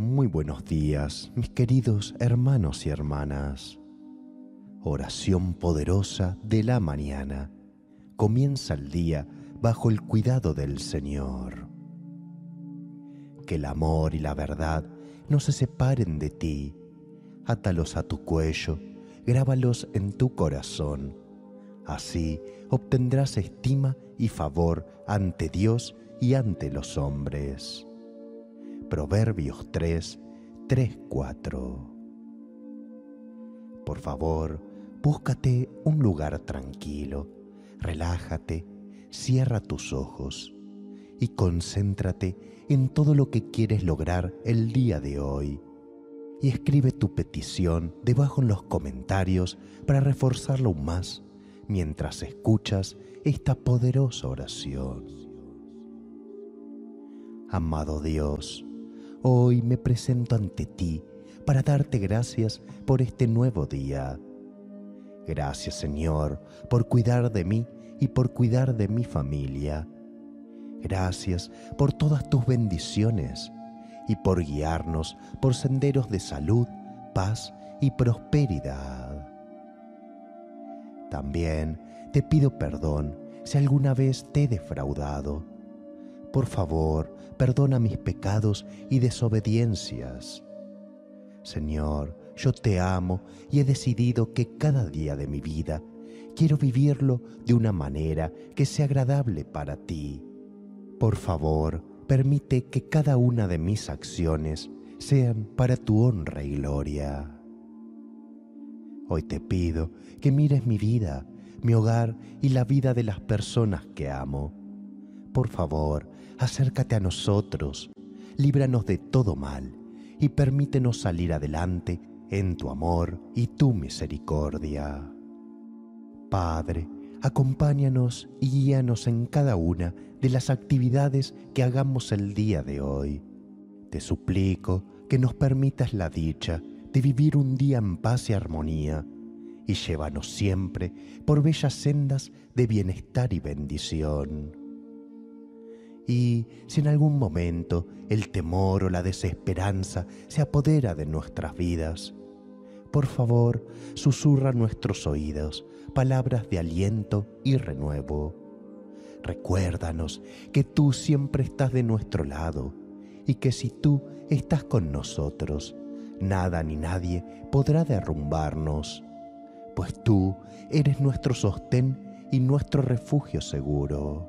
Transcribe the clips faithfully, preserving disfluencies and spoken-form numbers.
Muy buenos días, mis queridos hermanos y hermanas. Oración poderosa de la mañana. Comienza el día bajo el cuidado del Señor. Que el amor y la verdad no se separen de ti. Átalos a tu cuello, grábalos en tu corazón. Así obtendrás estima y favor ante Dios y ante los hombres. Proverbios tres, tres, cuatro. Por favor, búscate un lugar tranquilo, relájate, cierra tus ojos y concéntrate en todo lo que quieres lograr el día de hoy. Y escribe tu petición debajo en los comentarios para reforzarlo aún más mientras escuchas esta poderosa oración. Amado Dios, hoy me presento ante ti para darte gracias por este nuevo día. Gracias, Señor, por cuidar de mí y por cuidar de mi familia. Gracias por todas tus bendiciones y por guiarnos por senderos de salud, paz y prosperidad. También te pido perdón si alguna vez te he defraudado. Por favor, perdona mis pecados y desobediencias. Señor, yo te amo y he decidido que cada día de mi vida quiero vivirlo de una manera que sea agradable para ti. Por favor, permite que cada una de mis acciones sean para tu honra y gloria. Hoy te pido que mires mi vida, mi hogar y la vida de las personas que amo. Por favor, acércate a nosotros, líbranos de todo mal y permítenos salir adelante en tu amor y tu misericordia. Padre, acompáñanos y guíanos en cada una de las actividades que hagamos el día de hoy. Te suplico que nos permitas la dicha de vivir un día en paz y armonía y llévanos siempre por bellas sendas de bienestar y bendición. Y si en algún momento el temor o la desesperanza se apodera de nuestras vidas, por favor, susurra a nuestros oídos palabras de aliento y renuevo. Recuérdanos que tú siempre estás de nuestro lado y que si tú estás con nosotros, nada ni nadie podrá derrumbarnos, pues tú eres nuestro sostén y nuestro refugio seguro.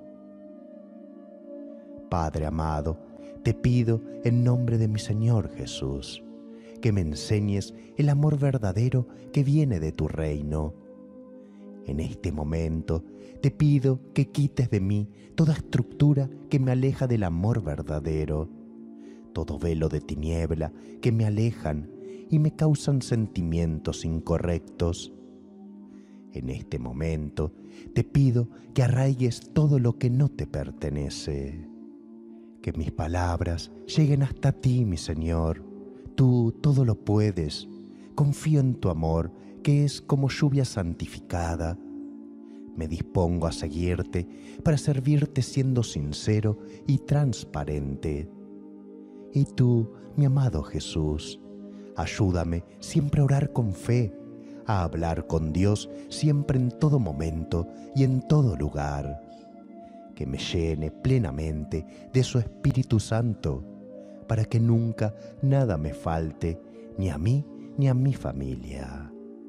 Padre amado, te pido en nombre de mi Señor Jesús, que me enseñes el amor verdadero que viene de tu reino. En este momento te pido que quites de mí toda estructura que me aleja del amor verdadero, todo velo de tiniebla que me alejan y me causan sentimientos incorrectos. En este momento te pido que arraigues todo lo que no te pertenece. Que mis palabras lleguen hasta ti, mi Señor. Tú todo lo puedes. Confío en tu amor, que es como lluvia santificada. Me dispongo a seguirte para servirte siendo sincero y transparente. Y tú, mi amado Jesús, ayúdame siempre a orar con fe, a hablar con Dios siempre en todo momento y en todo lugar. Que me llene plenamente de su Espíritu Santo, para que nunca nada me falte, ni a mí ni a mi familia.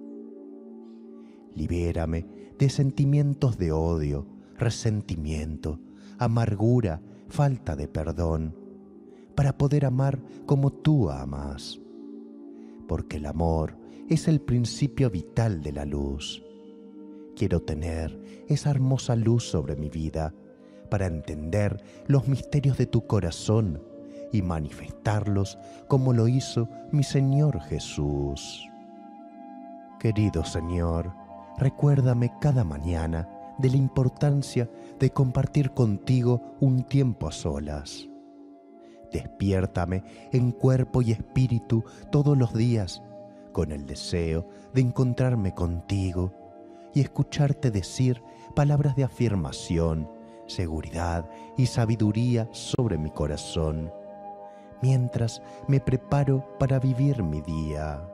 Libérame de sentimientos de odio, resentimiento, amargura, falta de perdón, para poder amar como tú amas. Porque el amor es el principio vital de la luz. Quiero tener esa hermosa luz sobre mi vida para entender los misterios de tu corazón y manifestarlos como lo hizo mi Señor Jesús. Querido Señor, recuérdame cada mañana de la importancia de compartir contigo un tiempo a solas. Despiértame en cuerpo y espíritu todos los días con el deseo de encontrarme contigo y escucharte decir palabras de afirmación, seguridad y sabiduría sobre mi corazón. mientras me preparo para vivir mi día.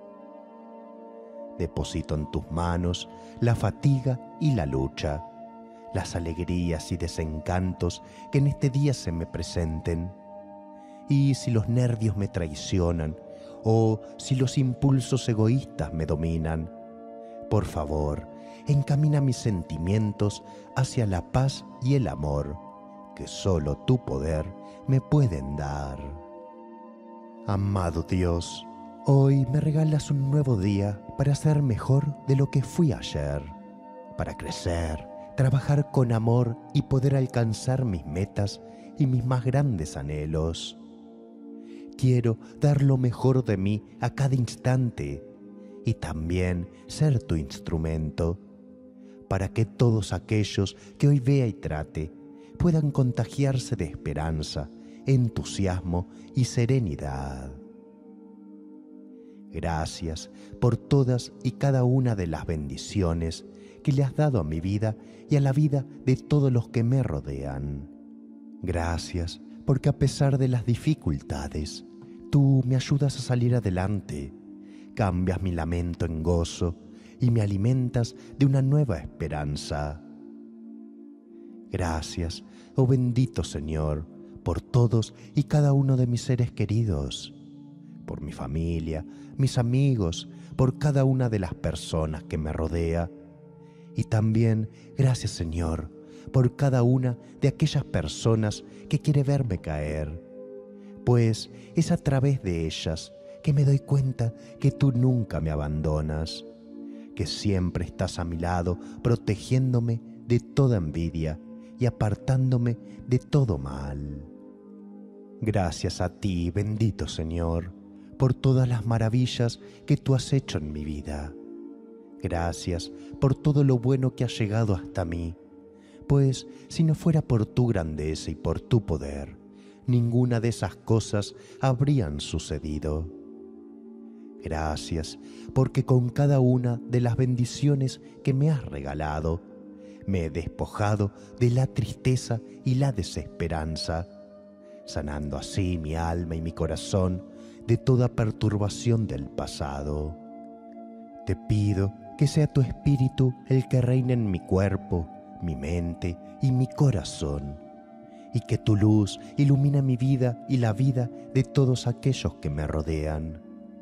Deposito en tus manos la fatiga y la lucha, las alegrías y desencantos que en este día se me presenten. Y si los nervios me traicionan o si los impulsos egoístas me dominan, por favor, encamina mis sentimientos hacia la paz y el amor que solo tu poder me pueden dar. Amado Dios, hoy me regalas un nuevo día para ser mejor de lo que fui ayer, para crecer, trabajar con amor y poder alcanzar mis metas y mis más grandes anhelos. Quiero dar lo mejor de mí a cada instante y también ser tu instrumento, para que todos aquellos que hoy vea y trate puedan contagiarse de esperanza, entusiasmo y serenidad. Gracias por todas y cada una de las bendiciones que le has dado a mi vida y a la vida de todos los que me rodean. Gracias porque a pesar de las dificultades, tú me ayudas a salir adelante, cambias mi lamento en gozo y me alimentas de una nueva esperanza. Gracias, oh bendito Señor, por todos y cada uno de mis seres queridos, por mi familia, mis amigos, por cada una de las personas que me rodea. Y también gracias, Señor, por cada una de aquellas personas que quiere verme caer, pues es a través de ellas que me doy cuenta que tú nunca me abandonas, que siempre estás a mi lado protegiéndome de toda envidia y apartándome de todo mal. Gracias a ti, bendito Señor, por todas las maravillas que tú has hecho en mi vida. Gracias por todo lo bueno que ha llegado hasta mí, pues si no fuera por tu grandeza y por tu poder, ninguna de esas cosas habrían sucedido. Gracias porque con cada una de las bendiciones que me has regalado, me he despojado de la tristeza y la desesperanza, sanando así mi alma y mi corazón de toda perturbación del pasado. Te pido que sea tu espíritu el que reine en mi cuerpo, mi mente y mi corazón, y que tu luz ilumine mi vida y la vida de todos aquellos que me rodean.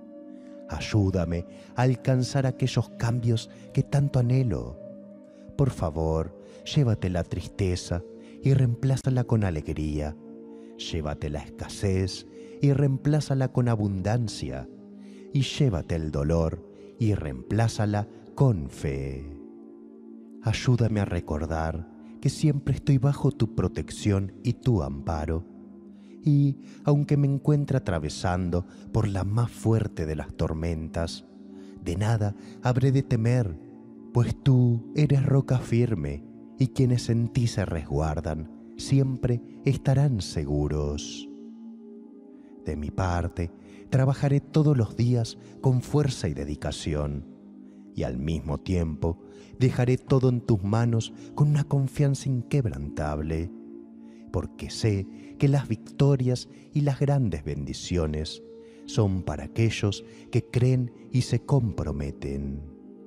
Ayúdame a alcanzar aquellos cambios que tanto anhelo. Por favor, llévate la tristeza y reemplázala con alegría. Llévate la escasez y reemplázala con abundancia. Y llévate el dolor y reemplázala con fe. Ayúdame a recordar que siempre estoy bajo tu protección y tu amparo. Y aunque me encuentre atravesando por la más fuerte de las tormentas, de nada habré de temer, pues tú eres roca firme y quienes en ti se resguardan siempre estarán seguros. De mi parte, trabajaré todos los días con fuerza y dedicación, y al mismo tiempo dejaré todo en tus manos con una confianza inquebrantable, porque sé que las victorias y las grandes bendiciones son para aquellos que creen y se comprometen.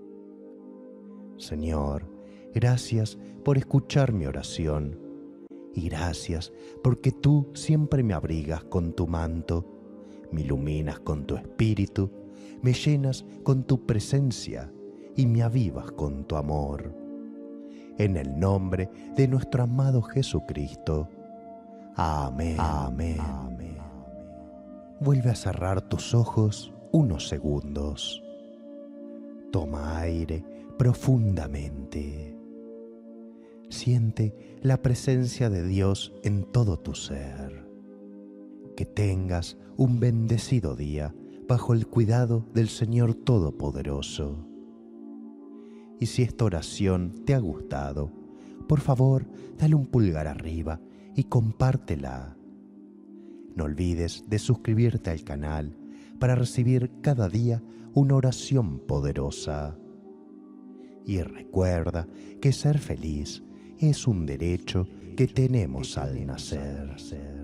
Señor, gracias por escuchar mi oración y gracias porque tú siempre me abrigas con tu manto, me iluminas con tu espíritu, me llenas con tu presencia y me avivas con tu amor. En el nombre de nuestro amado Jesucristo. Amén. Amén. Amén. Vuelve a cerrar tus ojos unos segundos. Toma aire profundamente. Siente la presencia de Dios en todo tu ser. Que tengas un bendecido día bajo el cuidado del Señor Todopoderoso. Y si esta oración te ha gustado, por favor, dale un pulgar arriba y compártela. No olvides de suscribirte al canal para recibir cada día una oración poderosa. Y recuerda que ser feliz es un derecho que tenemos al nacer.